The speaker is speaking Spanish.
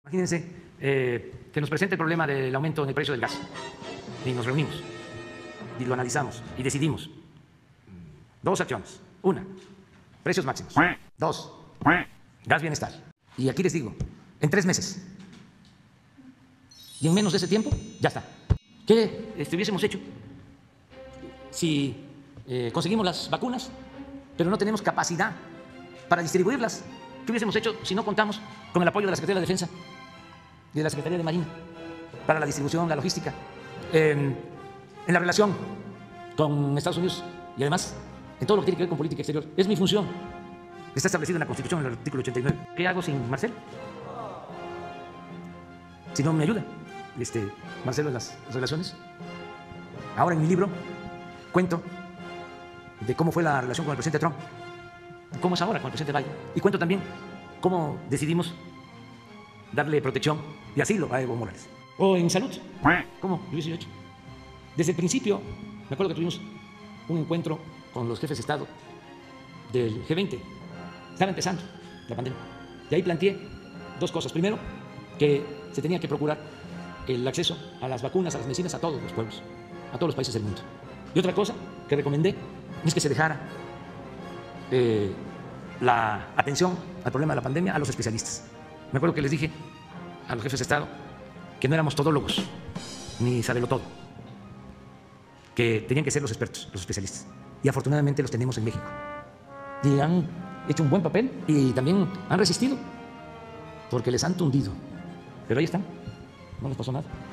Imagínense que nos presenta el problema del aumento en el precio del gas y nos reunimos y lo analizamos y decidimos dos acciones. Una, precios máximos. Dos, gas bienestar. Y aquí les digo, en 3 meses y en menos de ese tiempo, ya está. ¿Qué hubiésemos hecho si conseguimos las vacunas, pero no tenemos capacidad para distribuirlas? ¿Qué hubiésemos hecho si no contamos con el apoyo de la Secretaría de la Defensa y de la Secretaría de Marina para la distribución, la logística, en la relación con Estados Unidos y además en todo lo que tiene que ver con política exterior? Es mi función. Está establecido en la Constitución, en el artículo 89. ¿Qué hago sin Marcelo? Si no me ayuda Marcelo en las relaciones. Ahora en mi libro cuento de cómo fue la relación con el presidente Trump, cómo es ahora con el presidente Biden, y cuento también cómo decidimos darle protección y asilo a Evo Morales. O en salud, ¿cómo lo hubiese hecho? Desde el principio, me acuerdo que tuvimos un encuentro con los jefes de Estado del G20. Estaba empezando la pandemia. Y ahí planteé 2 cosas. Primero, que se tenía que procurar el acceso a las vacunas, a las medicinas, a todos los pueblos, a todos los países del mundo. Y otra cosa que recomendé es que se dejara la atención al problema de la pandemia a los especialistas. Me acuerdo que les dije a los jefes de Estado que no éramos todólogos ni todo, que tenían que ser los expertos, los especialistas. Y afortunadamente los tenemos en México. Y han hecho un buen papel y también han resistido, porque les han tundido. Pero ahí están, no les pasó nada.